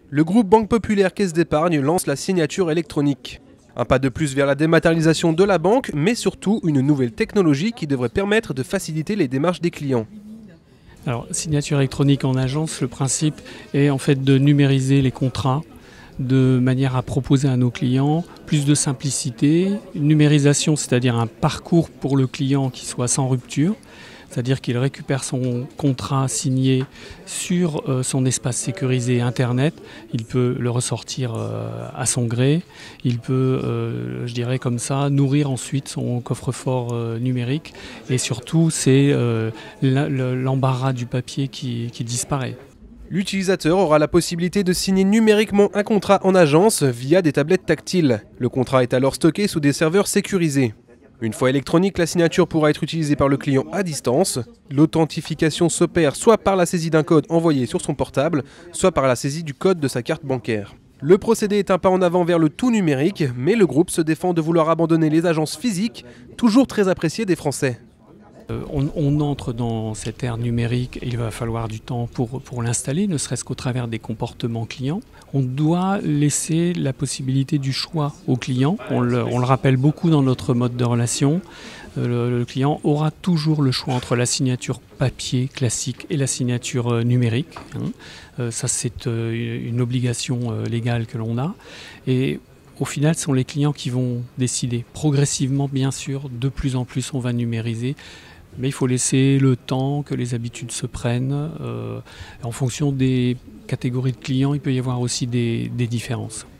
Le groupe Banque Populaire Caisse d'Épargne lance la signature électronique. Un pas de plus vers la dématérialisation de la banque, mais surtout une nouvelle technologie qui devrait permettre de faciliter les démarches des clients. Alors, signature électronique en agence, le principe est en fait de numériser les contrats de manière à proposer à nos clients plus de simplicité, une numérisation, c'est-à-dire un parcours pour le client qui soit sans rupture, c'est-à-dire qu'il récupère son contrat signé sur son espace sécurisé Internet, il peut le ressortir à son gré, il peut, je dirais comme ça, nourrir ensuite son coffre-fort numérique et surtout c'est l'embarras du papier qui disparaît. L'utilisateur aura la possibilité de signer numériquement un contrat en agence via des tablettes tactiles. Le contrat est alors stocké sous des serveurs sécurisés. Une fois électronique, la signature pourra être utilisée par le client à distance. L'authentification s'opère soit par la saisie d'un code envoyé sur son portable, soit par la saisie du code de sa carte bancaire. Le procédé est un pas en avant vers le tout numérique, mais le groupe se défend de vouloir abandonner les agences physiques, toujours très appréciées des Français. On entre dans cette ère numérique et il va falloir du temps pour l'installer, ne serait-ce qu'au travers des comportements clients. On doit laisser la possibilité du choix au client. On le rappelle beaucoup dans notre mode de relation. Le client aura toujours le choix entre la signature papier classique et la signature numérique. Ça, c'est une obligation légale que l'on a. Et au final, ce sont les clients qui vont décider. Progressivement, bien sûr, de plus en plus, on va numériser. Mais il faut laisser le temps que les habitudes se prennent. En fonction des catégories de clients, il peut y avoir aussi des différences.